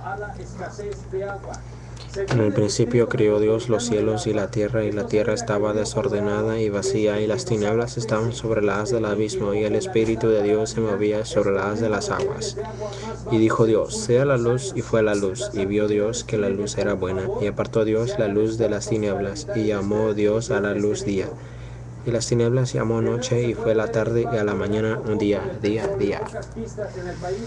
En el principio creó Dios los cielos y la tierra estaba desordenada y vacía, y las tinieblas estaban sobre la haz del abismo, y el Espíritu de Dios se movía sobre la haz de las aguas. Y dijo Dios: sea la luz, y fue la luz. Y vio Dios que la luz era buena, y apartó Dios la luz de las tinieblas, y llamó Dios a la luz día. Y las tinieblas llamó noche, y fue la tarde, y a la mañana un día.